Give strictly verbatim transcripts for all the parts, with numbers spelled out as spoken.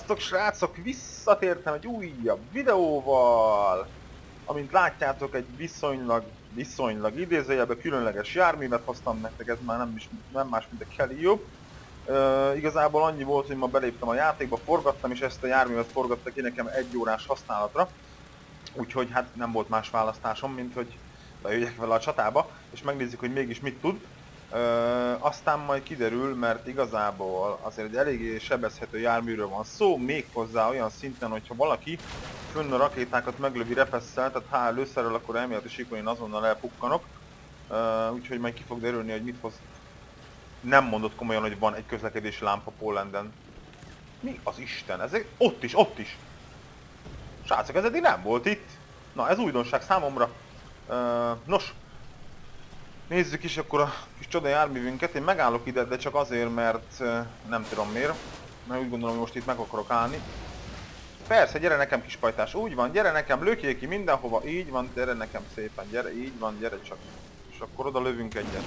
Sziasztok srácok! Visszatértem egy újabb videóval! Amint látjátok, egy viszonylag, viszonylag idézőjelben különleges járművet hoztam nektek, ez már nem, is, nem más, mint a Calliope. Uh, igazából annyi volt, hogy ma beléptem a játékba, forgattam, és ezt a járművet forgatta ki nekem egy órás használatra. Úgyhogy hát nem volt más választásom, mint hogy bejöjjek vele a csatába, és megnézzük, hogy mégis mit tud. Uh, aztán majd kiderül, mert igazából azért egy eléggé sebezhető járműről van szó, méghozzá olyan szinten, hogyha valaki fönn a rakétákat meglövi repesszel, tehát ha előszerrel, akkor elméleti síkon én azonnal elpukkanok. Uh, úgyhogy majd ki fog derülni, hogy mit hoz. Nem mondott komolyan, hogy van egy közlekedési lámpa Polanden. Mi az Isten? Ez egy... ott is, ott is! Srácok, ez eddig nem volt itt. Na, ez újdonság számomra. Uh, nos, nézzük is akkor a kis csoda járművünket. Én megállok ide, de csak azért, mert uh, nem tudom miért. Mert úgy gondolom, hogy most itt meg akarok állni. Persze, gyere nekem kis pajtás, úgy van, gyere nekem, lökjél ki mindenhova, így van, gyere nekem szépen, gyere, így van, gyere csak. És akkor oda lövünk egyet.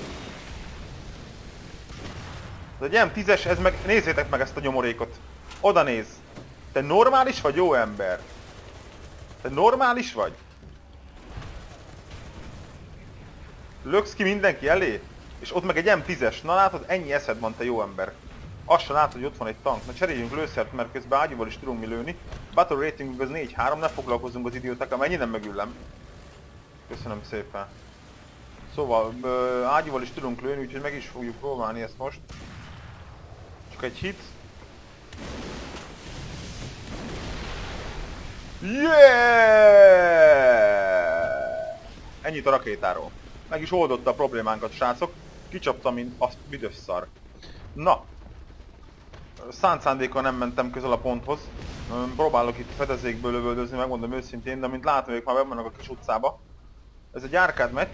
Ez egy em tízes, ez meg, nézzétek meg ezt a nyomorékot. Oda néz. Te normális vagy, jó ember? Te normális vagy? Löksz ki mindenki elé? És ott meg egy em tízes. Na látod, ennyi eszed van, te jó ember. Azt se látod, hogy ott van egy tank. Na cseréljünk lőszert, mert közben ágyúval is tudunk mi lőni. Battle ratingünk az négy három, ne foglalkozzunk az idiótákkal, mennyi nem megüllem. Köszönöm szépen. Szóval ágyúval is tudunk lőni, úgyhogy meg is fogjuk próbálni ezt most. Csak egy hit. Yeah! Ennyit a rakétáról. Meg is oldotta a problémánkat, srácok. Kicsaptam, mint azt büdös szar. Na. Szánt szándékkal nem mentem közel a ponthoz. Próbálok itt fedezékből lövöldözni, megmondom őszintén, de mint látom, ők már bemennek a kis utcába. Ez egy arcade meccs.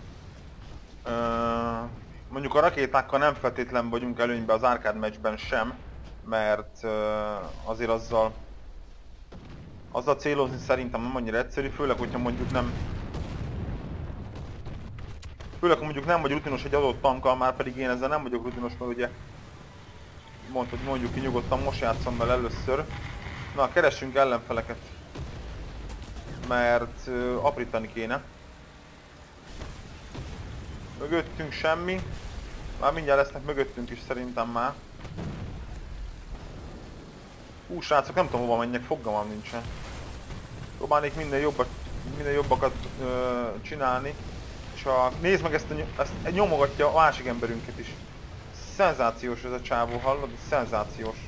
Mondjuk a rakétákkal nem feltétlen vagyunk előnyben az arcade meccsben sem, mert azért azzal azzal célozni szerintem nem annyira egyszerű, főleg hogyha mondjuk nem főleg ha mondjuk nem vagy rutinos egy adott tankkal, már pedig én ezzel nem vagyok rutinos, mert ugye mondtad, mondjuk ki nyugodtan, most játszom vele először. Na, keressünk ellenfeleket, mert uh, aprítani kéne. Mögöttünk semmi. Már mindjárt lesznek mögöttünk is szerintem már. Hú, srácok, nem tudom hova menjek, fogalmam nincsen. Próbálnék minden, jobbat, minden jobbakat uh, csinálni. És ha nézd meg ezt, a, ezt nyomogatja a másik emberünket is. Szenzációs ez a csávó, hallod? Szenzációs.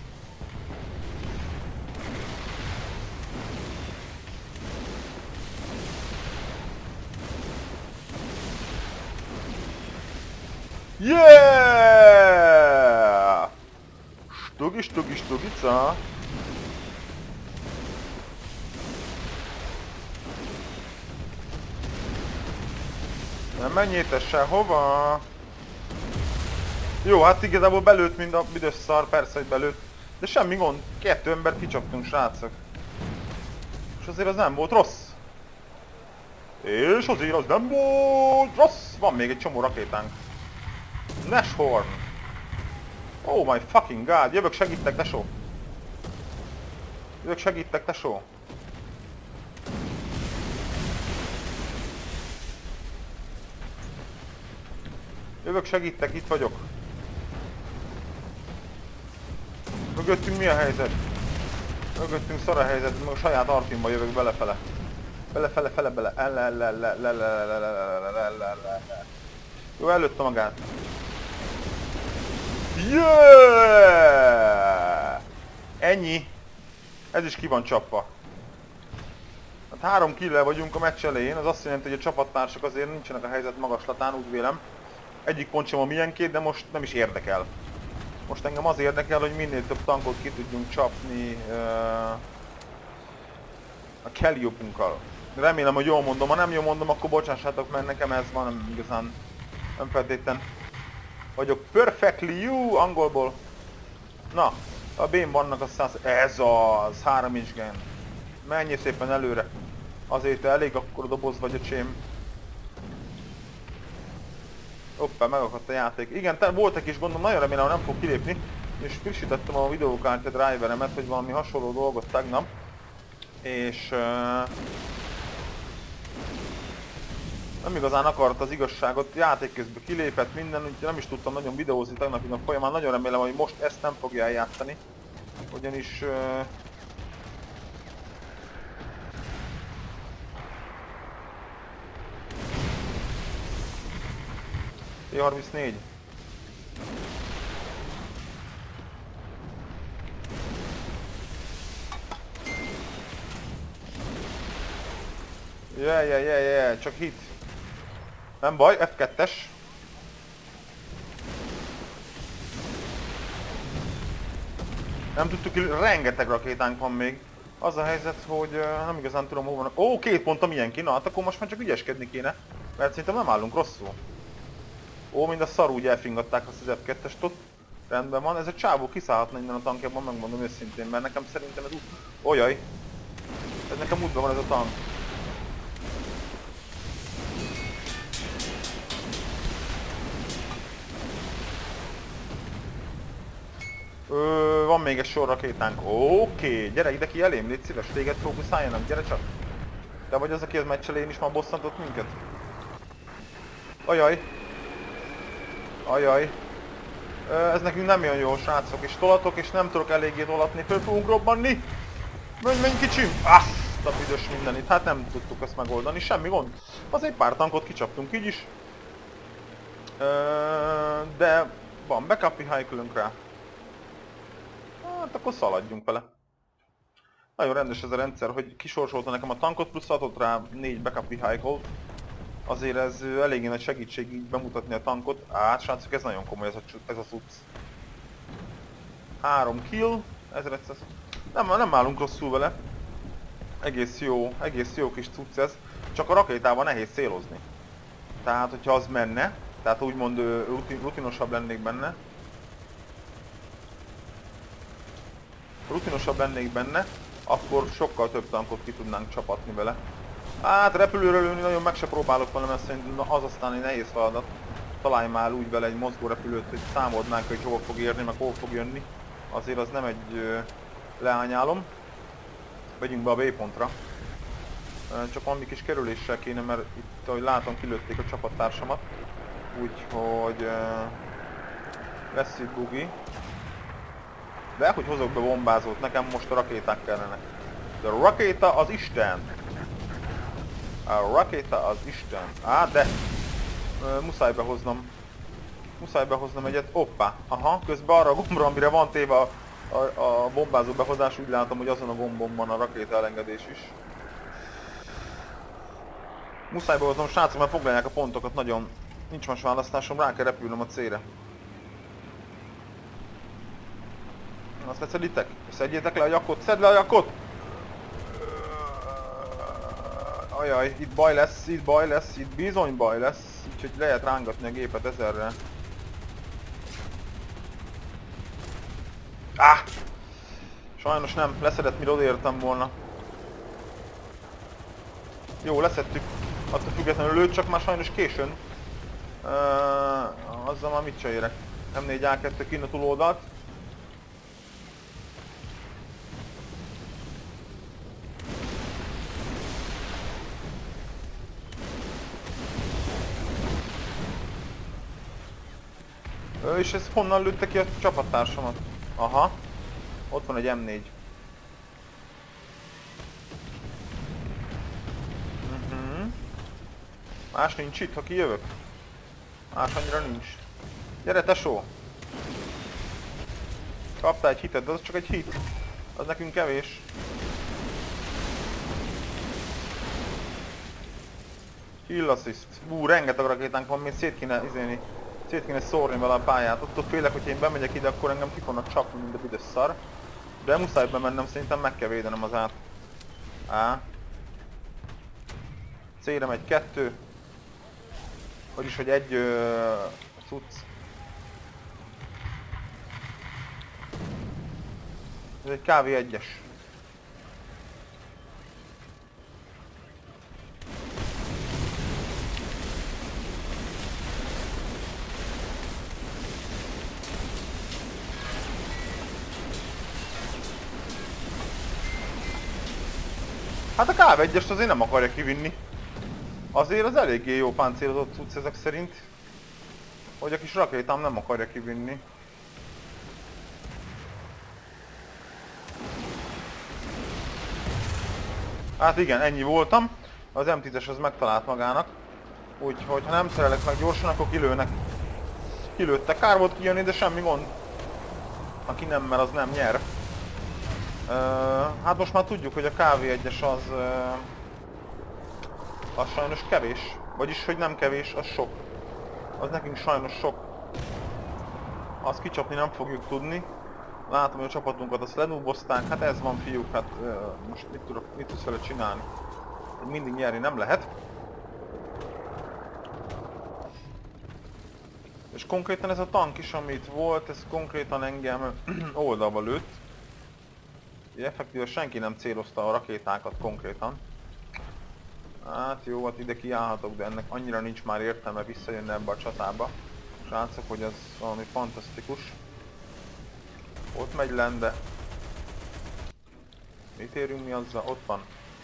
Yeah! Stugi, stugi, stugica. Nem menjél te sehova. Jó, hát igazából belőtt, mind a büdös szar, persze, hogy belőtt. De semmi gond, kettő embert kicsaptunk, srácok. És azért az nem volt rossz. És azért az nem volt rossz. Van még egy csomó rakétánk. Nashorn. Oh my fucking god, jövök segítek, tesó. Jövök segítek, tesó. Jövök segítek, itt vagyok. Mögöttünk mi a helyzet? Mögöttünk szar a helyzet, meg a saját artimba jövök belefele. Belefele, fele, bele. Jó, előtte magát. Yeah! Ennyi. Ez is ki van csapva. Hát három kill-el vagyunk a meccs elején, az azt jelenti, hogy a csapattársak azért nincsenek a helyzet magaslatán, úgy vélem. Egyik pont sem a milyenkét, de most nem is érdekel. Most engem az érdekel, hogy minél több tankot ki tudjunk csapni uh, a Calliope-unkkal. Remélem, hogy jól mondom, ha nem jól mondom, akkor bocsássátok, mert nekem ez van, nem igazán, nem feltétlen vagyok perfectly you angolból. Na, a bén vannak a száz... Ez az, három inch gun. Menjél szépen előre. Azért te elég akkor doboz vagy, öcsém. Hoppá, megakadt a játék. Igen, te, volt egy kis gondom, nagyon remélem, hogy nem fog kilépni. És frissítettem a videókártya driveremet, hogy valami hasonló dolgot tegnap. És... Uh, nem igazán akart az igazságot, játék közben kilépett minden, úgyhogy nem is tudtam nagyon videózni tegnapi nap folyamán. Nagyon remélem, hogy most ezt nem fogja eljátszani. Ugyanis... Uh, T harmincnégy. Yeah, yeah, yeah, yeah, csak hit. Nem baj, F kettes. Nem tudtuk ki, rengeteg rakétánk van még. Az a helyzet, hogy uh, nem igazán tudom hol van. Ó, két pontom ilyen ki, na hát akkor most már csak ügyeskedni kéne. Mert szerintem nem állunk rosszul. Ó, mind a szar úgy elfingatták azt az F kettest ott. Rendben van, ez a csávó kiszállhatna innen a tankjában, megmondom őszintén, mert nekem szerintem ez úgy... Olyaj! Ez nekem útban van ez a tank. Ö, van még egy sor rakétánk. Oké, gyere ide ki elém, légy szíves, téged fókuszáljanak, gyere csak. Te vagy az, aki az meccs elején is már bosszantott minket? Ajaj. Ajaj. Ö, ez nekünk nem jön jó, srácok, és tolatok, és nem tudok eléggé tolatni, föl fogunk robbanni. Menj, menj kicsim! Azt a büdös mindenit, hát nem tudtuk ezt megoldani, semmi gond. Azért pár tankot kicsaptunk így is. Ö, de van backup vehicle-ünk rá. Hát akkor szaladjunk vele. Nagyon rendes ez a rendszer, hogy kisorsolta nekem a tankot, plusz adott rá négy backup vehicle-t. Azért ez eléggé nagy segítség így bemutatni a tankot. Á, srácok, ez nagyon komoly ez a, ez a cucc. három kill, ezerötszáz. Nem, nem állunk rosszul vele. Egész jó, egész jó kis cucc ez. Csak a rakétával nehéz célozni. Tehát, hogyha az menne, tehát úgymond rutin, rutinosabb lennék benne. Rutinosabb lennék benne, akkor sokkal több tankot ki tudnánk csapatni vele. Hát repülőről lőni nagyon meg se próbálok vele, mert szerintem az aztán egy nehéz feladat. Találj már úgy vele egy mozgó repülőt, hogy számold hogy hova fog érni, meg hova fog jönni. Azért az nem egy ö, leányálom. Vegyünk be a B pontra. Csak valami kis kerüléssel kéne, mert itt, ahogy látom, kilőtték a csapattársamat. Úgyhogy ö, lesz itt bugi. De hogy hozok be bombázót, nekem most a rakéták kellenek. De a rakéta az Isten! A rakéta az Isten. Á, de! Ö, muszáj behoznom. Muszáj behoznom egyet. Hoppá! Aha, közben arra a gombra, amire van téve a, a, a bombázó behozás, úgy látom, hogy azon a gombon van a rakéta elengedés is. Muszáj behoznom, srácok, mert foglalják a pontokat, nagyon... Nincs más választásom, rá kell repülnöm a célra. Azt leszeditek? Szedjétek le a jakot, szedd le a jakot! Ajaj, itt baj lesz, itt baj lesz, itt bizony baj lesz, úgyhogy lehet rángatni a gépet ezerre. Ah! Sajnos nem, leszedett, mire odaértem volna. Jó, leszedtük, attól függetlenül lőtt, csak már sajnos későn. Uh, azzal már mit se érek. M négy A kettő kinn a túloldalt. Ö, és ez honnan lőtte ki a csapattársamat? Aha. Ott van egy M négy. Uh-huh. Más nincs itt, ha kijövök? Más annyira nincs. Gyere tesó! Kaptál egy hitet, de az csak egy hit. Az nekünk kevés. Kill assist. Ú, rengeteg rakétánk van, még szét kéne izélni. Szét kéne szórni vele a pályát. Attól félek, hogyha én bemegyek ide, akkor engem ki fognak csapni, mint a büdös szar. De muszáj bemennem, szerintem meg kell védenem az át. Á. C-re megy kettő. Vagyis, hogy egy ö, cucc. Ez egy ká vé egyes. Hát a ká egyest azért nem akarja kivinni. Azért az eléggé jó páncélozott cucc ezek szerint. Hogy a kis rakétám nem akarja kivinni. Hát igen, ennyi voltam. Az em tízes az megtalált magának. Úgyhogy ha nem szerelek meg gyorsan, akkor kilőnek. Kilőttek. Kár volt kijönni, de semmi gond. Aki nem mer, az nem nyer. Uh, hát most már tudjuk, hogy a ká egyes az... Uh, az sajnos kevés. Vagyis, hogy nem kevés, az sok. Az nekünk sajnos sok. Azt kicsapni nem fogjuk tudni. Látom, hogy a csapatunkat azt lenúbozták. Hát ez van, fiúk, hát uh, most mit tudok, mit tudsz vele csinálni? Mindig nyerni nem lehet. És konkrétan ez a tank is, amit volt, ez konkrétan engem oldalba lőtt. Effektíve senki nem célozta a rakétákat konkrétan. Hát jó, hát ide kiállhatok, de ennek annyira nincs már értelme visszajönni ebbe a csatába. Srácok, hogy ez valami fantasztikus. Ott megy lende. Mit érünk mi azzal? Ott van.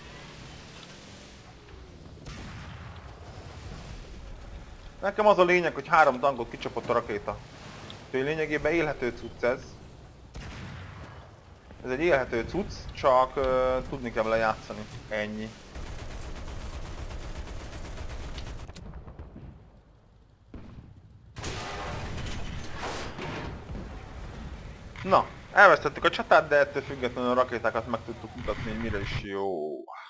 Nekem az a lényeg, hogy három tankot kicsapott a rakéta. Úgyhogy lényegében élhető cucc ez. Ez egy élhető cucc, csak uh, tudni kell vele játszani. Ennyi. Na, elvesztettük a csatát, de ettől függetlenül a rakétákat meg tudtuk mutatni, hogy mire is jó.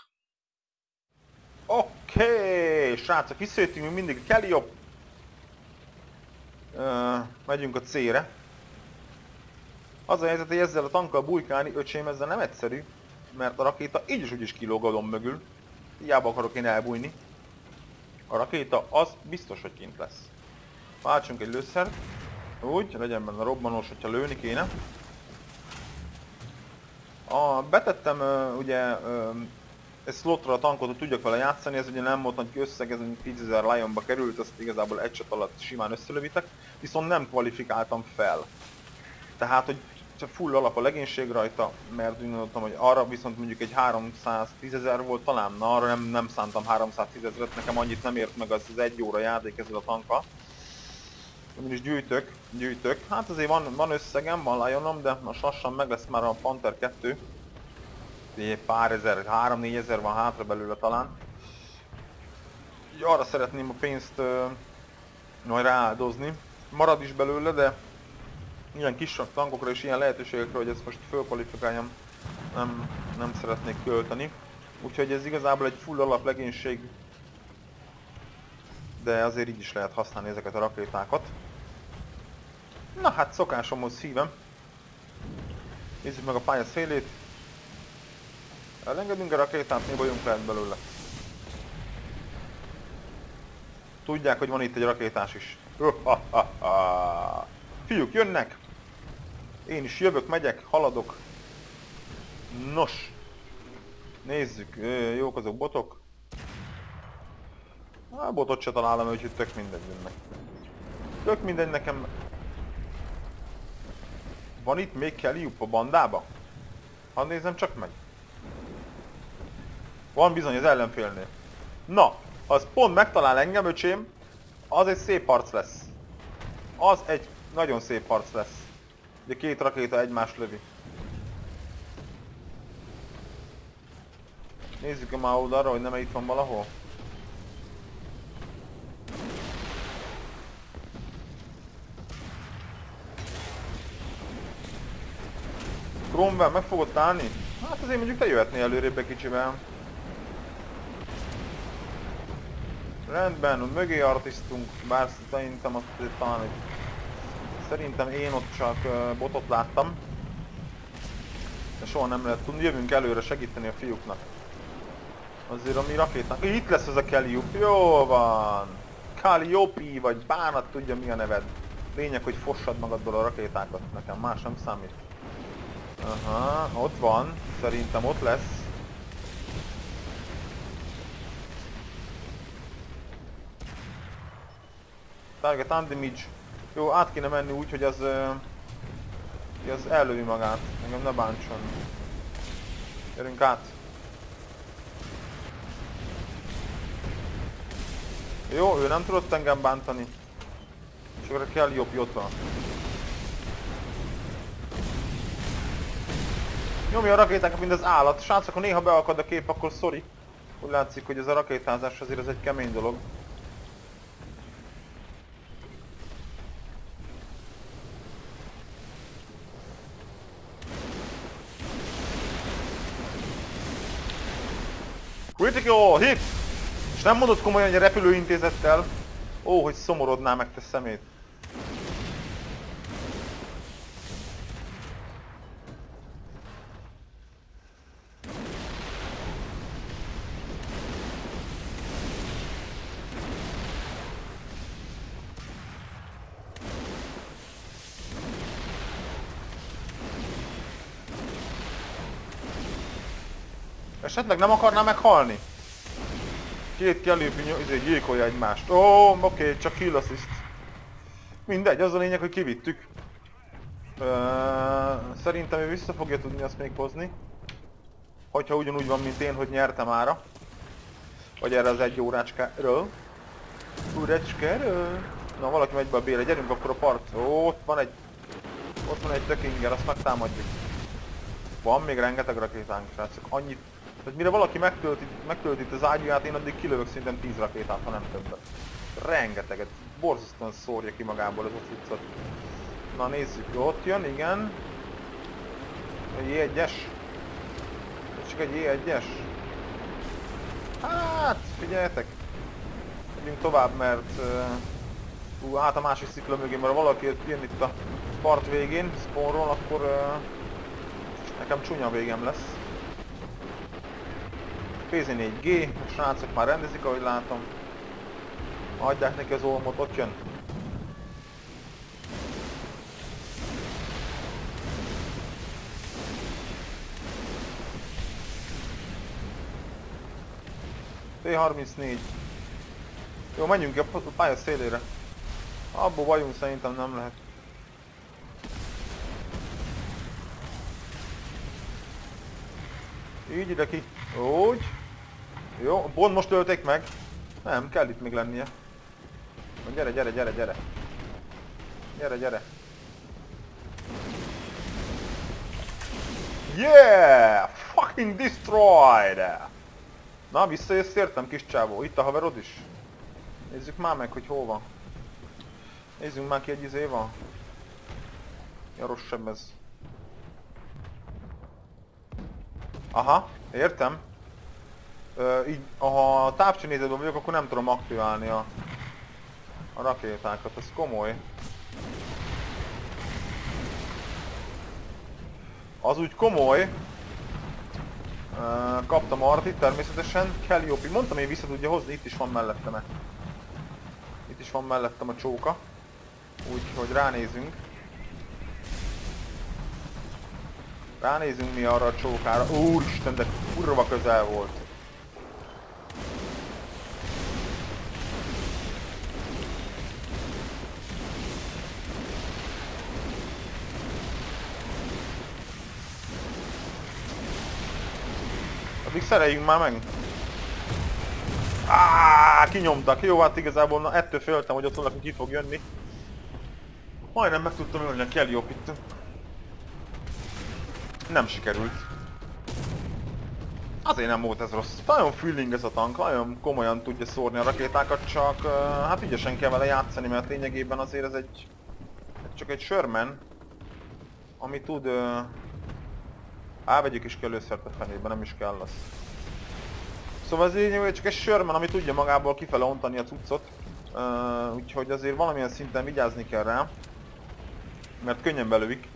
Oké, okay, srácok, visszajöttünk még mindig Kelly jobb. Uh, megyünk a cére. Az a helyzet, hogy ezzel a tankkal bujkálni, öcsém, ezzel nem egyszerű, mert a rakéta így is úgy is kilóg a domb mögül. Hiába akarok én elbújni. A rakéta az biztos, hogy kint lesz. Váltsunk egy lőszert. Úgy, legyen benne robbanós, hogyha lőni kéne. A, betettem uh, ugye uh, egy slotra a tankot, hogy tudjak vele játszani, ez ugye nem volt nagy összeg, ez tízezer Lionba került, azt igazából egy csat alatt simán összelövitek, viszont nem kvalifikáltam fel. Tehát, hogy csak full alap a legénység rajta, mert úgy gondoltam, hogy arra viszont mondjuk egy háromszáztízezer volt talán, na arra nem, nem szántam háromszáztízezret, nekem annyit nem ért meg az, az egy óra játék ezzel a tankkal. Is gyűjtök, gyűjtök, hát azért van, van összegem, van Lionom, de most lassan meg lesz már a Panther kettő. Pár ezer, három-négyezer van hátra belőle talán. Így arra szeretném a pénzt uh, majd rááldozni. Marad is belőle, de ilyen kis tankokra és ilyen lehetőségekre, hogy ezt most fölkvalifikáljam, nem, nem szeretnék költeni. Úgyhogy ez igazából egy full alap legénység, de azért így is lehet használni ezeket a rakétákat. Na hát szokásomhoz hívem. Nézzük meg a pálya szélét. Elengedünk a rakétát, mi bajunk lehet belőle. Tudják, hogy van itt egy rakétás is. Fiúk jönnek! Én is jövök, megyek, haladok. Nos! Nézzük, jók azok botok. A botot se találom, úgyhogy tök mindegy jönnek. Tök mindegy nekem. Van itt még Kellyup a bandába? Hadd nézem csak meg. Van bizony az ellenfélnél. Na, az pont megtalál engem, öcsém, az egy szép harc lesz. Az egy nagyon szép harc lesz. Ugye két rakéta egymást lövi. Nézzük már oldalra, hogy nem itt van valahol. Cromwell meg fogod állni? Hát azért mondjuk te jöhetnél előrébb egy kicsivel. Rendben, mögé artisztunk, bár szerintem azt talán egy... Szerintem én ott csak uh, botot láttam. De soha nem lehet tudni, jövünk előre segíteni a fiúknak. Azért a mi rakétánk... Itt lesz ez a Kellyup, jó van! Calliope, vagy bánat tudja mi a neved. Lényeg, hogy fossad magadból a rakétákat, nekem más nem számít. Aha, ott van, szerintem ott lesz. Target undamage. Jó, át kéne menni úgy, hogy az, uh, az ellövi magát, engem ne bántson. Gyerünk át. Jó, ő nem tudott engem bántani. És akkor kell jobb ott van. Nyomja a rakétákat, mint az állat. Srácok, ha néha beakad a kép, akkor sorry. Úgy látszik, hogy ez a rakétázás azért ez egy kemény dolog. Critical hit! És nem mondod komolyan, hogy a repülőintézettel? Ó, hogy szomorodnál meg te szemét. Esetleg nem akarná meghalni? Két Calliope izé gyilkolja egymást. Ó, oh, oké, okay, csak kill assist. Mindegy, az a lényeg, hogy kivittük. Uh, szerintem ő vissza fogja tudni azt még hozni. Hogyha ugyanúgy van, mint én, hogy nyertem ára. Vagy erre az egy órácskáról. Órácskáról. Na, valaki megy be a bére, gyerünk akkor a part. Ó, ott van egy... Ott van egy tökinger, azt megtámadjuk. Van még rengeteg rakétánk, srácok. Annyit... hogy mire valaki megtölti, megtölti itt az ágyúját, én addig kilövök szerintem tíz rakétát, ha nem többet. Rengeteget. Borzasztóan szórja ki magából ez a cuccot. Na nézzük, ott jön, igen. Egy jé egyes. Csak egy jé egyes. Hát, figyeljetek. Megyünk tovább, mert... Uh, uh, át a másik szikla mögé, mert ha valaki jön itt a part végén, spawnról, akkor... Uh, nekem csúnya végem lesz. pé zé négy gé, a srácok már rendezik, ahogy látom. Adják neki az olmot, ott jön. té harmincnégy. Jó, menjünk ki a pálya szélére. Abból vagyunk, szerintem nem lehet. Így ide ki. Úgy. Jó, pont most ölték meg. Nem, kell itt még lennie. Gyere, gyere, gyere, gyere. Gyere, gyere. Yeah! Fucking destroyed! Na, visszajössz értem, kis csávó. Itt a haverod is. Nézzük már meg, hogy hol van. Nézzünk már ki, egy izé van. Jarosebb ez. Aha, értem. Ö, így, ha a távcsőnézetben vagyok, akkor nem tudom aktiválni a, a rakétákat, ez komoly. Az úgy komoly. Ö, kaptam Artit természetesen, Calliope. Mondtam, hogy vissza tudja hozni, itt is van mellettem. Itt is van mellettem a csóka. Úgyhogy ránézünk. Ránézünk mi arra a csókára. Úristen, de kurva közel volt. Addig szereljünk már meg. Áááá, kinyomtak. Jó, hát igazából na, ettől féltem, hogy ott valaki ki fog jönni. Majdnem meg tudtam ölni a Calliope-t. Nem sikerült. Azért nem volt ez rossz. Nagyon feeling ez a tank, nagyon komolyan tudja szórni a rakétákat, csak uh, hát ügyesen kell vele játszani, mert lényegében azért ez egy... csak egy Sherman, ami tud... Uh, á, vegyük is ki előszert a fenébe, nem is kell lesz. Szóval ez lényegében csak egy Sherman, ami tudja magából kifele ontani a cuccot. Uh, úgyhogy azért valamilyen szinten vigyázni kell rá. Mert könnyen belövik.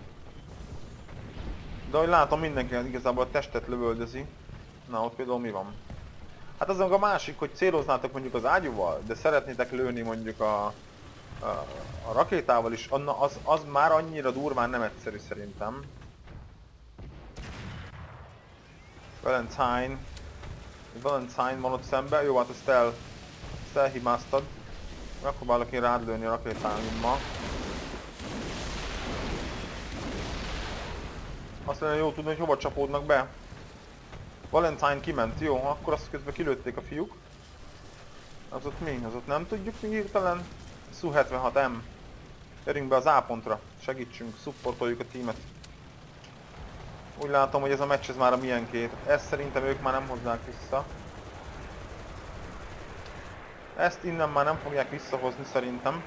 De ahogy látom, mindenki igazából a testet lövöldözi. Na, ott például mi van? Hát az a másik, hogy céloznátok mondjuk az ágyúval, de szeretnétek lőni mondjuk a, a, a rakétával is, az, az már annyira durván nem egyszerű szerintem. Valentine. Valentine van ott szemben, jó, hát ezt, el, ezt elhibáztad. Megpróbálok én rád lőni a rakétáimmal. Azt lenne jó tudni, hogy hova csapódnak be. Valentine kiment, jó, akkor azt közben kilőtték a fiúk. Az ott mi? Az ott nem tudjuk mi hirtelen? S U hetvenhat M. Gyerünk be az A pontra. Segítsünk, supportoljuk a tímet. Úgy látom, hogy ez a meccs ez már a milyenkét. Ezt szerintem ők már nem hoznák vissza. Ezt innen már nem fogják visszahozni szerintem.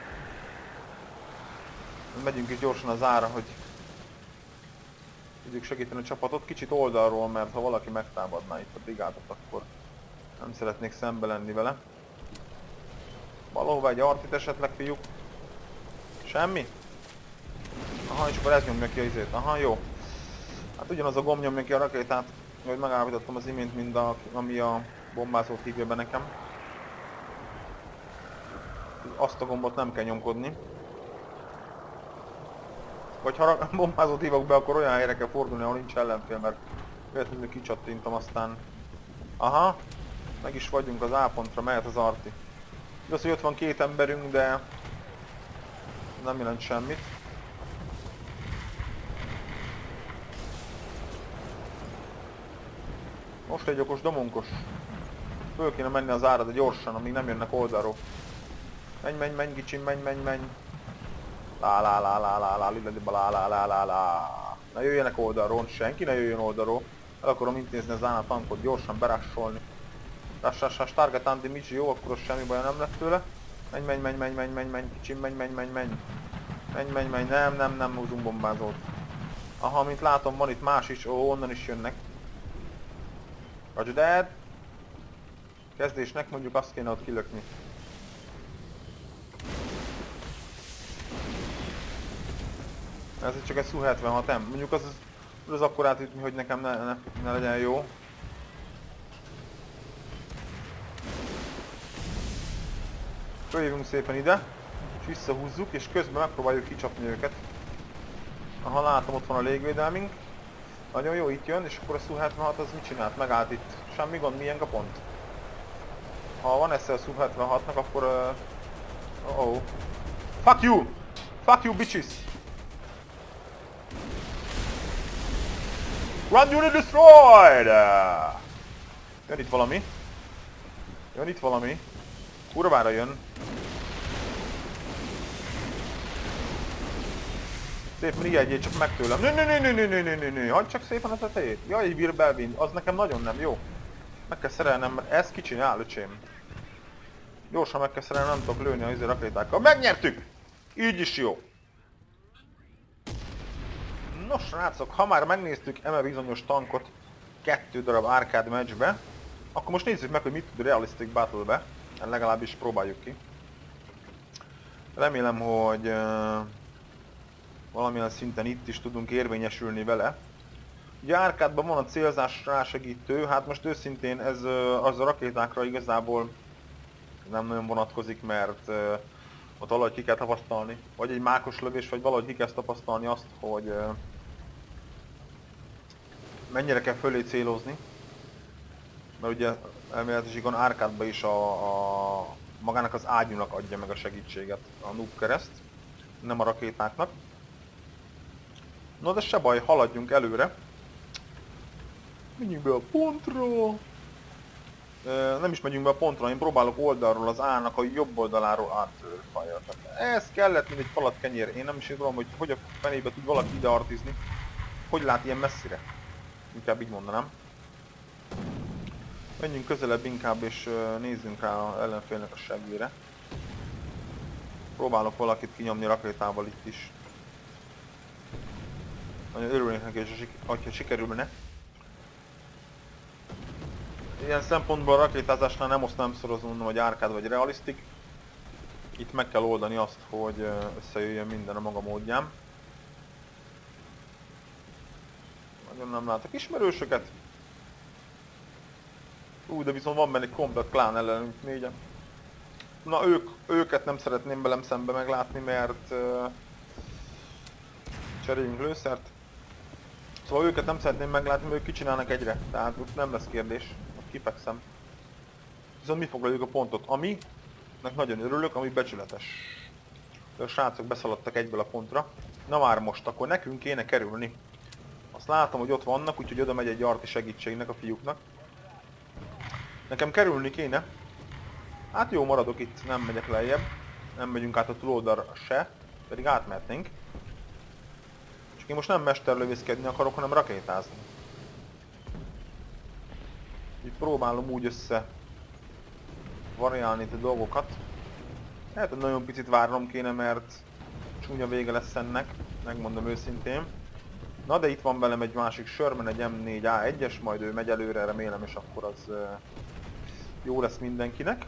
Megyünk is gyorsan az ára, hogy tudjuk segíteni a csapatot. Kicsit oldalról, mert ha valaki megtámadná itt a brigádot, akkor nem szeretnék szembe lenni vele. Valahova egy artit esetleg, fiúk. Semmi? Aha, és akkor ez nyomja ki a izét. Aha, jó. Hát ugyanaz a gomb nyomja ki a rakétát, hogy megállapítottam az imént, mint a, ami a bombázót hívja be nekem. Azt a gombot nem kell nyomkodni. Vagy ha bombázót hívok be, akkor olyan helyre kell fordulni, ahol nincs ellenfél, mert véletlenül kicsattintom, aztán... Aha, meg is vagyunk az A pontra, mehet az arti. Igaz, hogy ott van két emberünk, de nem jelent semmit. Most egy okos domonkos. Föl kéne menni az ára, de gyorsan, amíg nem jönnek oldalról. Menj, menj, menj, kicsim, menj, menj, menj. Lá, lá, lá, lá, lá, lá, lá, lá, lá, lá, lá. Ne jöjjenek oldalról, senki ne jöjjön oldalról. El akarom intézni az ána tankot, gyorsan berássolni. Rássás, target anti-mics, jó, akkor az semmi baj nem lett tőle. Menj, menj, menj, menj, menj, menj, menj, kicsim, menj, menj, menj, menj. Menj, menj, menj, nem, nem, nem húzunk bombázót. Aha, mint látom, van itt más is, ó, onnan is jönnek. Roger that. Kezdésnek mondjuk azt kéne ott kilökni. Ez csak egy S U hetvenhat M. Mondjuk az, az, az akkor átütni, hogy nekem ne, ne, ne legyen jó. Följövünk szépen ide, és visszahúzzuk, és közben megpróbáljuk kicsapni őket. Aha, látom, ott van a légvédelmünk. Nagyon jó, itt jön, és akkor a S U hetvenhat az mit csinált? Megállt itt. Semmi gond, milyen a pont? Ha van esze a S U hetvenhatnak, akkor... Uh, oh, oh. Fuck you! Fuck you, bitches! Run unit destroyed! Jön itt valami. Jön itt valami. Kurvára jön. Szépen ijedjél csak meg tőlem. Nő, nő, nő, nő, nő, nő, nő, nő, nő. Hagyd csak szépen a tetejét. Jaj, egy Wirbelwind. Az nekem nagyon nem jó. Meg kell szerelnem, mert ez kicsinál, öcsém. Gyorsan meg kell szerelnem, nem tudok lőni a izé rakétákkal. Megnyertük! Így is jó. Nos srácok, ha már megnéztük eme bizonyos tankot kettő darab arcade matchbe, akkor most nézzük meg, hogy mit tud Realistic Battle-be. Legalábbis próbáljuk ki. Remélem, hogy uh, valamilyen szinten itt is tudunk érvényesülni vele. Ugye arcade-ban van a célzás rásegítő, hát most őszintén ez uh, az a rakétákra igazából nem nagyon vonatkozik, mert uh, ott valahogy ki kell tapasztalni. Vagy egy mákos lövés, vagy valahogy ki kell tapasztalni azt, hogy uh, mennyire kell fölé célozni. Mert ugye elméletesen arcade-ban is a, a magának az ágyúnak adja meg a segítséget a noob kereszt, nem a rakétáknak. No de se baj, haladjunk előre. Menjünk be a pontra. Nem is megyünk be a pontra, én próbálok oldalról az A-nak a jobb oldaláról átfajjal. Ez kellett, mint egy falat kenyér. Én nem is tudom, hogy hogy a fenébe tud valaki ide artizni. Hogy lát ilyen messzire? Inkább így mondanám. Menjünk közelebb inkább, és nézzünk rá az ellenfélnek a seggére. Próbálok valakit kinyomni rakétával itt is. Nagyon örülnék neki, hogyha sikerülne. Ilyen szempontból a rakétázásnál nem osztám szorozni, mondom, hogy arcade vagy realistic. Itt meg kell oldani azt, hogy összejöjjön minden a maga módján. Nagyon nem látok ismerősöket. Ú, de viszont van benne egy komplet klán ellenünk négyen. Na ők, őket nem szeretném velem szembe meglátni, mert uh, cseréljünk lőszert. Szóval őket nem szeretném meglátni, mert ők kicsinálnak egyre, tehát ott nem lesz kérdés, ott kifekszem. Viszont mi foglaljuk a pontot, ami, nek nagyon örülök, ami becsületes. De a srácok beszaladtak egyből a pontra. Na már most, akkor nekünk kéne kerülni. Azt látom, hogy ott vannak, úgyhogy oda megy egy arti segítségnek a fiúknak. Nekem kerülni kéne. Hát jó, maradok itt, nem megyek lejjebb. Nem megyünk át a túloldalra se, pedig átmehetnénk. Csak én most nem mesterlövészkedni akarok, hanem rakétázni. Itt próbálom úgy össze variálni itt a dolgokat. Lehet, hogy nagyon picit várnom kéne, mert csúnya vége lesz ennek, megmondom őszintén. Na de itt van velem egy másik Sherman, egy M négy A egyes, majd ő megy előre, remélem, és akkor az uh, jó lesz mindenkinek.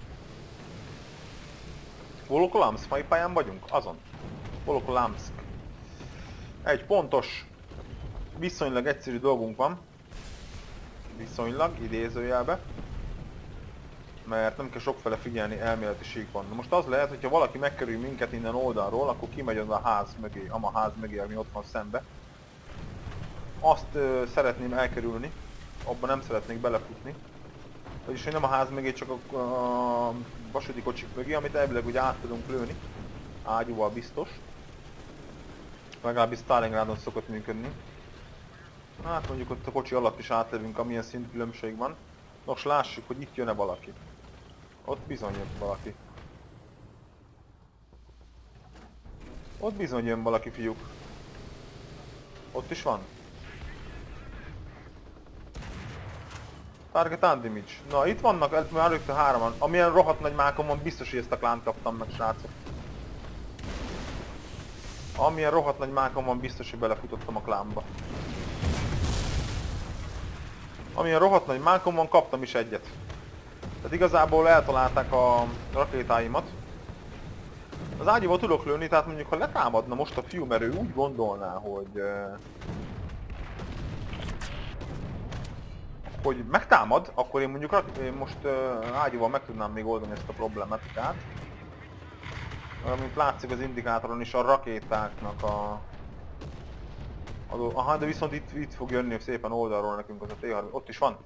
Volkolamsk, mai pályán vagyunk? Azon. Volkolamsk. Egy pontos, viszonylag egyszerű dolgunk van. Viszonylag, idézőjelbe. Mert nem kell sokfele figyelni, elméletiség van. Na most az lehet, hogyha valaki megkerül minket innen oldalról, akkor kimegy az a ház mögé, ama ház mögé, ami ott van szembe. Azt ö, szeretném elkerülni, abban nem szeretnék belefutni. Vagyis, hogy nem a ház mögé, csak a, a vasúti kocsik mögé, amit elvileg ugye át tudunk lőni. Ágyúval biztos. Legalábbis Stalingrádon szokott működni. Hát mondjuk ott a kocsi alatt is átlövünk, amilyen szintkülönbség van. Nos, lássuk, hogy itt jön-e valaki. Ott bizony jön valaki. Ott bizony jön valaki, fiúk. Ott is van. Target and damage. Na, itt vannak, már rögtön hároman. Amilyen rohadt nagy mákom van, biztos, hogy ezt a klánt kaptam meg, srácok. Amilyen rohadt nagy mákom van, biztos, hogy belefutottam a klánba. Amilyen rohadt nagy mákom van, kaptam is egyet. Tehát igazából eltalálták a rakétáimat. Az ágyúval tudok lőni, tehát mondjuk ha letámadna most a fiú, mert ő úgy gondolná, hogy... hogy megtámad, akkor én mondjuk én most ágyúval meg tudnám még oldani ezt a problematikát. Mint látszik az indikátoron is, a rakétáknak a... Aha, de viszont itt, itt fog jönni szépen oldalról nekünk az a T harminc. Ott is van.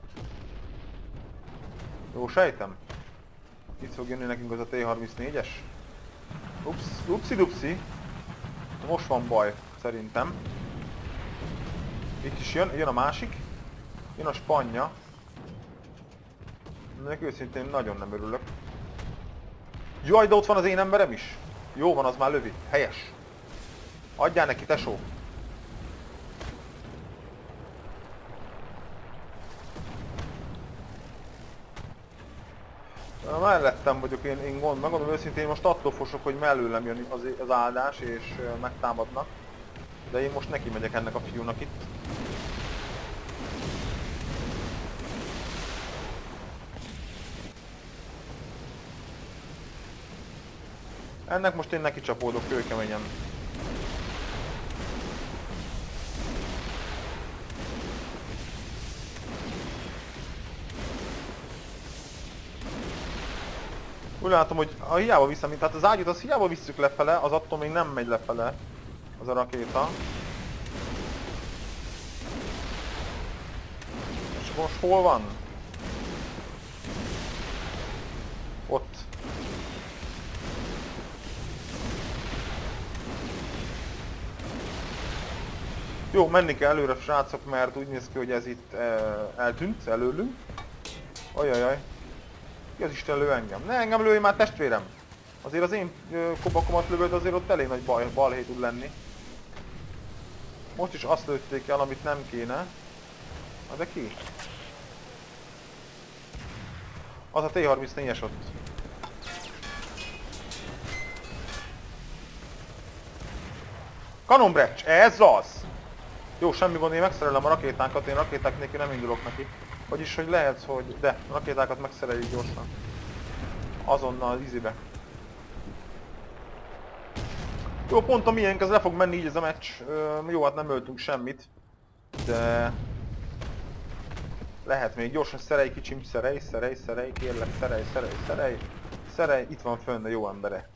Jó, sejtem. Itt fog jönni nekünk az a T harmincnégyes. Ups, upsi-dupsi. Most van baj, szerintem. Itt is jön, jön a másik. Jön a spanya. Neki őszintén nagyon nem örülök. Jaj, de ott van az én emberem is. Jó van, az már lövi. Helyes. Adjál neki, tesó. Mellettem vagyok, én, én gond, megmondom őszintén, most attól fosok, hogy mellőlem jön az, az áldás és megtámadnak. De én most neki megyek ennek a fiúnak itt. Ennek most én neki csapódok kőkeményen. Úgy látom, hogy ha hiába viszem, tehát az ágyút az hiába visszük lefele, az attól még nem megy lefele az a rakéta. És most hol van? Ott. Jó, menni kell előre, srácok, mert úgy néz ki, hogy ez itt e, eltűnt előlünk. Ajajaj. Ki az Isten lő engem? Ne engem lőj már, testvérem! Azért az én kobakomat lövöd, azért ott elég nagy baj, balhé tud lenni. Most is azt lőtték el, amit nem kéne. Na de ki? Az a T harmincnégyes ott. Kanonbrecs! Ez az! Jó, semmi gond, én megszerelem a rakétánkat, én rakéták nélkül nem indulok neki. Vagyis, hogy lehet, hogy... de, a rakétákat megszereljük gyorsan. Azonnal az izibe. Jó, pont a miénk, ez le fog menni így ez a meccs. Ö, jó, hát nem öltünk semmit. De... lehet még gyorsan, szerelj kicsim, szerelj, szerelj, szerelj, kérlek, szerelj, szerelj, szerelj. Szerelj, itt van fönn a jó embere.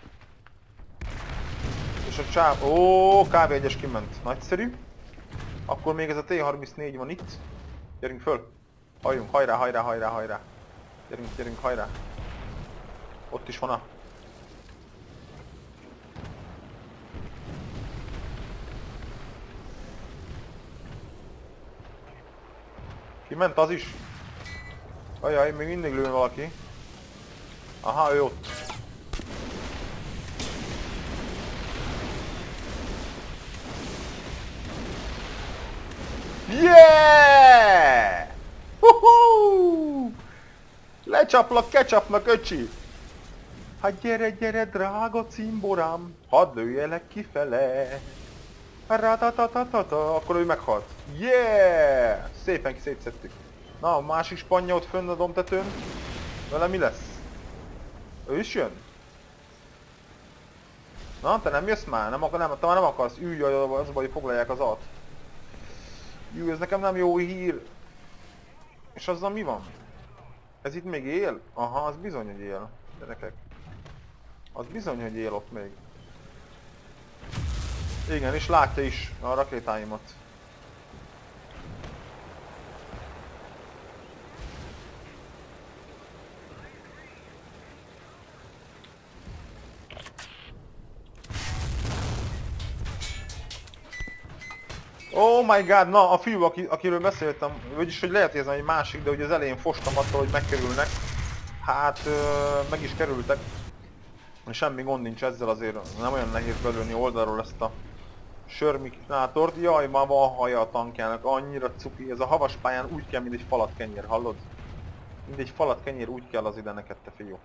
És a csáv... ó, K V egyes kiment. Nagyszerű. Akkor még ez a T harmincnégy van itt. Gyerünk föl. Halljunk, hajrá, hajrá, hajrá, hajrá. Gyerünk, gyerünk, hajrá. Ott is van a... ki ment az is? Ajaj, még mindig lő valaki. Aha, ő ott. Yeah! Huhu! Lecsaplak, kecsaplak, öcsi! Hát gyere, gyere, drága cimborám! Hadd lőjelek kifele! Ratatatatata, akkor ő meghalt. Yeah! Szépen ki szétszettük. Na, a másik spanya ott fönn a domtetőn. Vele mi lesz? Ő is jön? Na, te nem jössz már? Nem, akar, nem, te már nem akarsz. Ülj, az baj, hogy foglalják az alt. Jú, ez nekem nem jó hír. És azzal mi van? Ez itt még él? Aha, az bizony, hogy él. Gyerekek. Az bizony, hogy él ott még. Igen, és látja is a rakétáimat. Oh my god, na a fiú, aki, akiről beszéltem, vagyis hogy lehet érzem egy másik, de ugye az elején fostam attól, hogy megkerülnek. Hát ö, meg is kerültek. Semmi gond nincs ezzel, azért nem olyan nehéz belőni oldalról ezt a sörmiknátort. Jaj, ma van haja a tankjának, annyira cuki. Ez a havas pályán úgy kell, mint egy falat kenyér, hallod? Mint egy falat kenyér, úgy kell az ide neked, te fiú.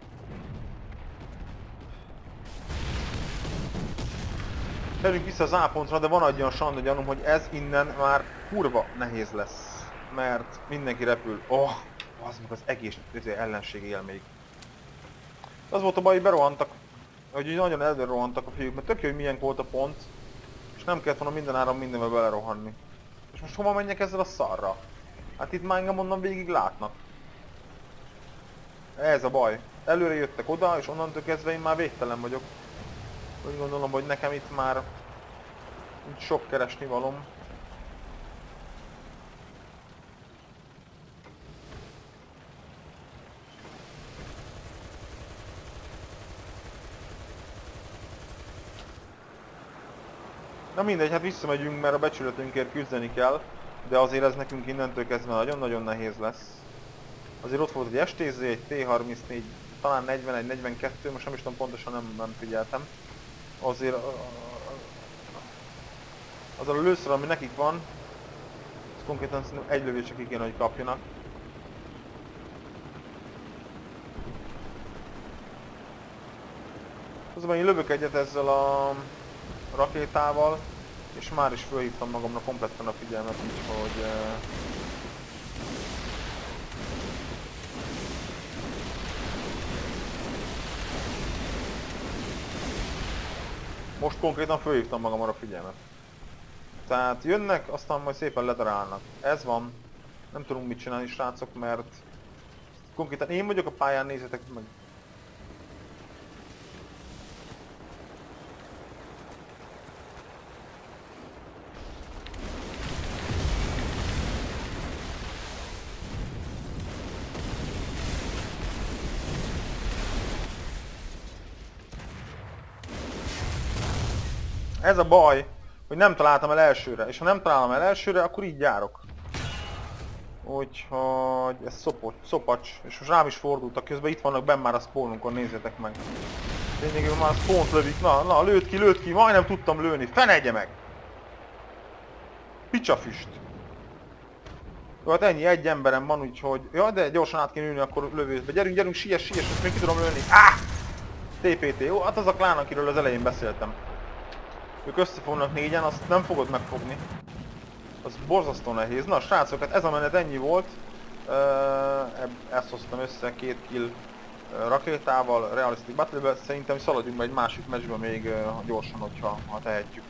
Térjünk vissza az A pontra, de van egy olyan sanda gyanúm, hogy ez innen már kurva nehéz lesz. Mert mindenki repül. Oh, az meg az egész ellenség él még. Az volt a baj, hogy berohantak. Hogy így nagyon előre rohantak a fiúk, mert tök jó, hogy milyen volt a pont. És nem kellett volna mindenáron mindenbe belerohanni. És most hova menjek ezzel a szarra? Hát itt már engem onnan végig látnak. Ez a baj. Előre jöttek oda, és onnantól kezdve én már végtelen vagyok. Úgy gondolom, hogy nekem itt már itt sok keresni valom. Na mindegy, hát visszamegyünk, mert a becsületünkért küzdeni kell, de azért ez nekünk innentől kezdve nagyon-nagyon nehéz lesz. Azért ott volt egy es té zé, egy té harmincnégy, talán negyvenegy, negyvenkettő, most nem is tudom pontosan, nem, nem figyeltem. Azért azzal a lőszer, ami nekik van, az konkrétan szerintem egy lövésre ki kéne, hogy kapjanak. Azonban én lövök egyet ezzel a rakétával, és már is fölhívtam magamnak kompletten a figyelmet, úgyhogy... Most konkrétan fölhívtam magamra a figyelmet. Tehát jönnek, aztán majd szépen ledarálnak. Ez van. Nem tudunk mit csinálni, srácok, mert... Konkrétan én vagyok a pályán, nézzetek meg. Ez a baj, hogy nem találtam el elsőre, és ha nem találom el elsőre, akkor így járok. Úgyhogy ez szopocs, szopacs, és most rám is fordultak, közben itt vannak benn már a spawnunkon, nézzétek meg. Lényegében már a spawnt lövik, na, na, lőtt ki, lőtt ki, majdnem tudtam lőni, fenegye meg! Picsafüst! Jó, hát ennyi, egy emberem van, úgyhogy... Ja, de gyorsan át kéne ülni akkor lövőzbe. Gyerünk, gyerünk, siess, siess, most még ki tudom lőni. Ah! té pé té, jó, hát az a klán, akiről az elején beszéltem. Ők összefognak négyen, azt nem fogod megfogni. Az borzasztó nehéz. Na srácok, hát ez a menet ennyi volt. Ezt hoztam össze két kill rakétával, Realistic Battle-be. Szerintem szaladjunk be egy másik meccsbe még gyorsan, hogyha ha tehetjük.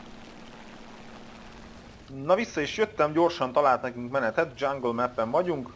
Na vissza is jöttem, gyorsan talált nekünk menetet, Jungle Map-en vagyunk.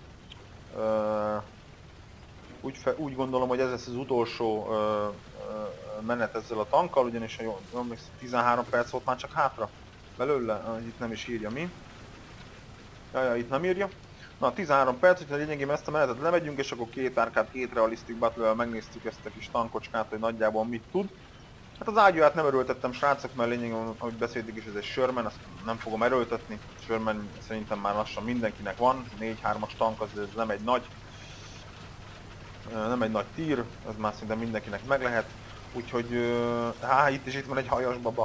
Úgy, fe, úgy gondolom, hogy ez lesz az utolsó ö, ö, menet ezzel a tankkal, ugyanis a jó, tizenhárom perc volt már csak hátra belőle, itt nem is írja mi. Jajjaj, itt nem írja. Na, tizenhárom perc, hogyha lényegében ezt a menetet lemegyünk, és akkor két árkát, két Realistic Battle-vel megnéztük ezt a kis tankocskát, hogy nagyjából mit tud. Hát az ágyúját nem erőltettem, srácok, mert lényegében, ahogy beszéltük is, ez egy Sherman, azt nem fogom erőltetni. Sherman szerintem már lassan mindenkinek van, négy hármas tank, az ez nem egy nagy Nem egy nagy tír, ez már szinte mindenkinek meg lehet. Úgyhogy... Há, itt is itt van egy hajas baba.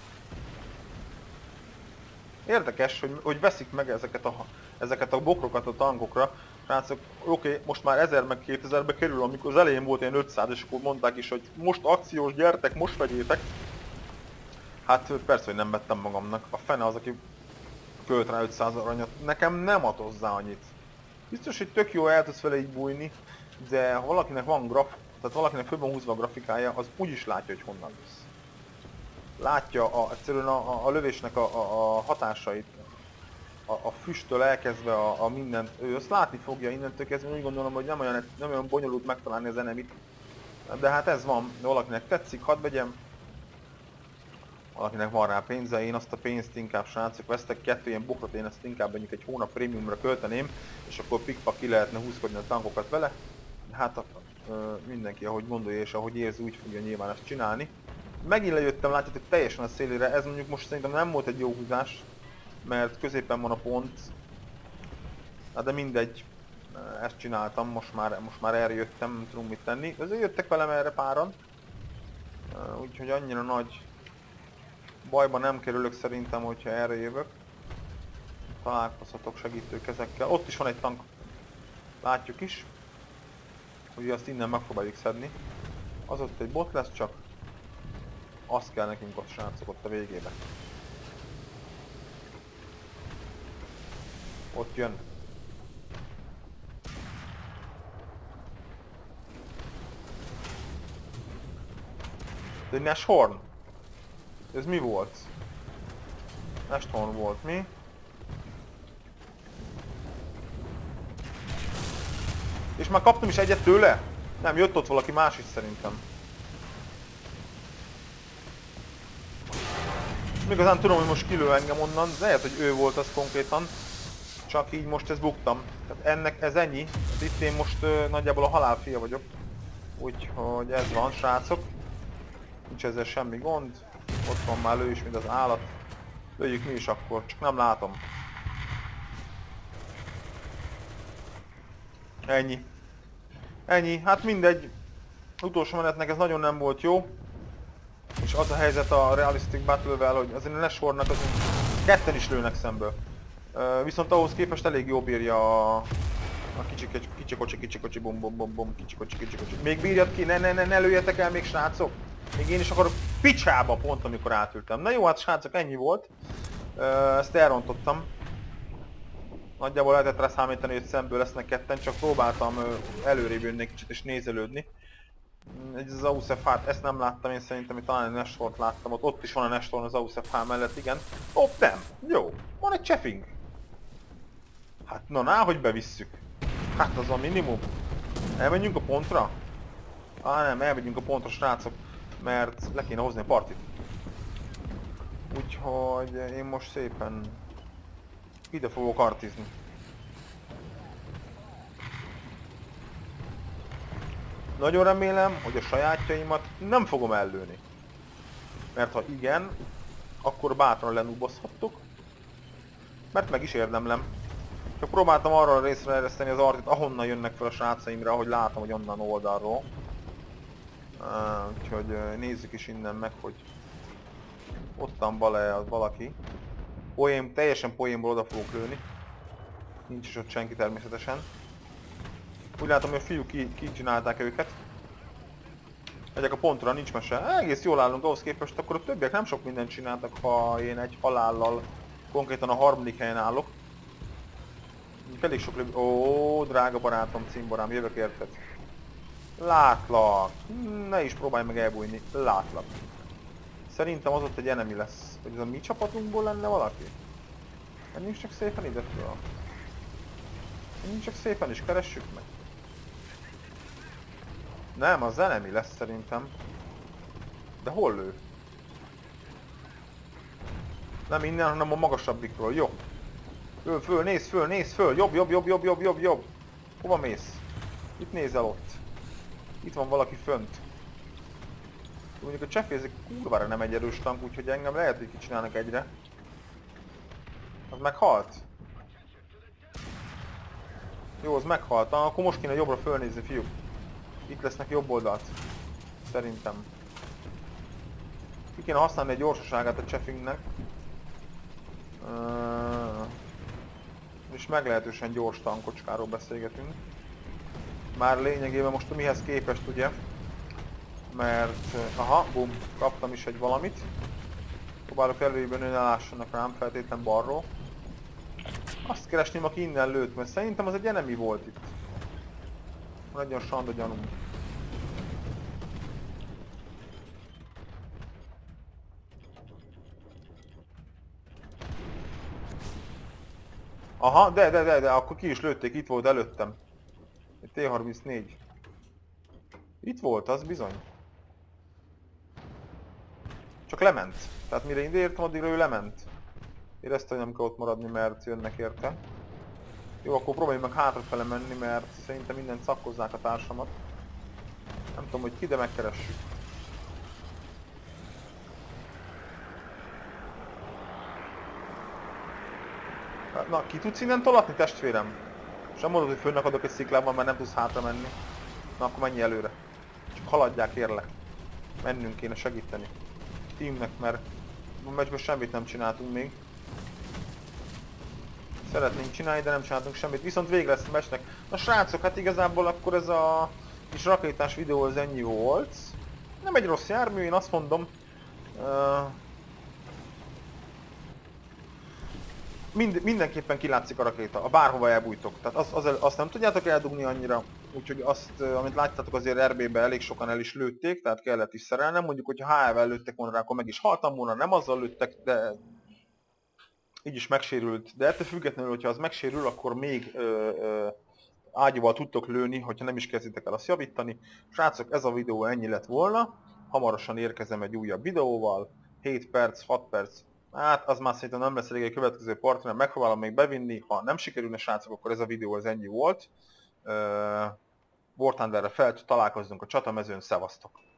Érdekes, hogy, hogy veszik meg ezeket a, ezeket a bokrokat a tankokra. Srácok, oké, okay, most már ezer meg kétezerbe kerül, amikor az elején volt ilyen ötszáz, és akkor mondták is, hogy most akciós, gyertek, most vegyétek. Hát persze, hogy nem vettem magamnak. A fene az, aki költ rá ötszáz aranyat. Nekem nem ad hozzá annyit. Biztos, hogy tök jó el tudsz vele így bújni, de ha valakinek van graf, tehát valakinek föl van húzva a grafikája, az úgyis látja, hogy honnan lesz. Látja a, egyszerűen a, a, a lövésnek a, a, a hatásait. A, a füsttől elkezdve a, a mindent, ő azt látni fogja innentől kezdve, úgy gondolom, hogy nem olyan, nem olyan bonyolult megtalálni az enemit. De hát ez van, de valakinek tetszik, hadd vegyem. Valakinek van rá pénze, én azt a pénzt inkább, srácok, vesztek kettő ilyen bokrot, én ezt inkább mondjuk egy hónap prémiumra költeném, és akkor pikpak ki lehetne húzkodni a tankokat vele. Hát a, ö, mindenki ahogy gondolja és ahogy érzi, úgy fogja nyilván ezt csinálni. Megint lejöttem, látjátok, teljesen a szélére, ez mondjuk most szerintem nem volt egy jó húzás, mert középen van a pont. Hát de mindegy, ezt csináltam, most már, most már erre jöttem, nem tudom mit tenni. Azért jöttek velem erre páran, úgyhogy annyira nagy bajba nem kerülök szerintem, hogyha erre jövök. Találkozhatok segítőkezekkel. Ott is van egy tank. Látjuk is. Ugye azt innen megpróbáljuk szedni. Az ott egy bot lesz csak. Azt kell nekünk ott, srácok, ott a végébe. Ott jön. De egy Nashorn? Ez mi volt? Nashorn volt, mi? És már kaptam is egyet tőle? Nem, jött ott valaki más is szerintem. Nem igazán tudom, hogy most kilő engem onnan, de lehet, hogy ő volt az konkrétan. Csak így most ezt buktam. Tehát ennek ez ennyi. Hát itt én most ö, nagyjából a halál fia vagyok. Úgyhogy ez van, srácok. Nincs ezzel semmi gond. Ott van már lő is, mint az állat. Lőjük mi is akkor, csak nem látom. Ennyi. Ennyi, hát mindegy. Utolsó menetnek ez nagyon nem volt jó. És az a helyzet a Realistic Battle-vel, hogy azért a Nashorn-nak azért ketten is lőnek szemből. Uh, viszont ahhoz képest elég jó bírja a, a kicsi, kicsi kocsi, kicsi kocsi, bum bum bum bum, kicsi kocsi, kicsi kocsi. Még bírjad ki, ne, ne, ne, ne lőjetek el még, srácok! Még én is akarok picsába pont, amikor átültem. Na jó, hát srácok, ennyi volt. Uh, ezt elrontottam. Nagyjából lehetett rá számítani, hogy szemből lesznek ketten, csak próbáltam uh, előrébb jönni egy kicsit és nézelődni. Egy az á u es ef há-t, ezt nem láttam én szerintem, hogy talán egy Nashorn-t láttam, ott, ott is van a Nashorn az á u es ef há mellett, igen. Ott nem, jó, van egy Chefing. Hát na, ná, hogy bevisszük. Hát az a minimum. Elmenjünk a pontra? Á nem, elmegyünk a pontra, srácok, mert le kéne hozni a partit. Úgyhogy én most szépen ide fogok artizni. Nagyon remélem, hogy a sajátjaimat nem fogom ellőni. Mert ha igen, akkor bátran lenúbozhattok. Mert meg is érdemlem. Csak próbáltam arra a részre ereszteni az artit, ahonnan jönnek fel a srácaimra, ahogy látom, hogy onnan oldalról. Uh, úgyhogy uh, nézzük is innen meg, hogy ottan bal-e az valaki. Poém, teljesen poénból oda fogok lőni. Nincs is ott senki természetesen. Úgy látom, hogy a fiúk ki, ki csinálták őket. Megyek a pontra, nincs mese. Egész jól állunk ahhoz képest, akkor a többiek nem sok mindent csináltak, ha én egy halállal konkrétan a harmadik helyen állok. Elég sok lövő... Ó, drága barátom, cimborám, jövök érted. Látlak. Ne is próbálj meg elbújni. Látlak. Szerintem az ott egy enemy lesz. Hogy ez a mi csapatunkból lenne valaki? Menjünk csak szépen ide föl. Menjünk csak szépen is, keressük meg. Nem, az enemy lesz szerintem. De hol lő? Nem innen, hanem a magasabbikról. Jó. Föl, föl, nézz föl, nézz föl. Jobb, jobb, jobb, jobb, jobb, jobb, jobb. Hova mész? Itt nézel ott. Itt van valaki fönt. Mondjuk a Csefézik kurvára nem egy erős tank, úgyhogy engem lehet, hogy kicsinálnak egyre. Az meghalt? Jó, az meghalt. Ah, akkor most kéne jobbra fölnézni, fiúk. Itt lesznek jobb oldalt. Szerintem. Ki kéne használni egy gyorsaságát a Cheffingnek. Uh, és meglehetősen gyors tankocskáról beszélgetünk. Már lényegében most mihez képest ugye? Mert... Aha, bum, kaptam is egy valamit. Próbálok előjében önellássanak rám feltétlen balról. Azt keresném, aki innen lőtt, mert szerintem az egy enemy volt itt. Nagyon sanda gyanúm. Aha, de, de, de, de, akkor ki is lőtték, itt volt előttem. Egy T harmincnégy. Itt volt, az bizony. Csak lement. Tehát mire én értem, addigra ő lement. Érezte, hogy nem kell ott maradni, mert jönnek érte. Jó, akkor próbáljuk meg hátrafele menni, mert szerintem mindent szakkozzák a társamat. Nem tudom, hogy ki, de megkeressük. Na, ki tudsz innen tolatni, testvérem? Sem mondod, hogy fönnek adok egy sziklában, mert nem tudsz hátra menni. Na, akkor menj előre. Csak haladják, kérlek. Mennünk kéne segíteni. Teamnek, mert a meccsben semmit nem csináltunk még. Szeretnénk csinálni, de nem csináltunk semmit. Viszont vége lesz a meccsnek. Na srácok, hát igazából akkor ez a kis rakétás videó az ennyi volt. Nem egy rossz jármű, én azt mondom. Uh, mind, mindenképpen kilátszik a rakéta, a bárhova elbújtok. Tehát azt, az, azt nem tudjátok eldugni annyira. Úgyhogy azt, amit láttátok, azért er bé-be elég sokan el is lőtték, tehát kellett is szerelnem. Mondjuk, hogyha há é-vel lőttek volna rá, akkor meg is haltam volna, nem azzal lőttek, de így is megsérült. De ettől függetlenül, hogyha az megsérül, akkor még ö, ö, ágyúval tudtok lőni, hogyha nem is kezditek el azt javítani. Srácok, ez a videó ennyi lett volna. Hamarosan érkezem egy újabb videóval. hét perc, hat perc. Hát az már szerintem nem lesz elég egy következő part, mert megpróbálom még bevinni. Ha nem sikerülne, srácok, akkor ez a videó az ennyi volt. Uh, War Thunderre fel találkozzunk a csatamezőn, szevasztok!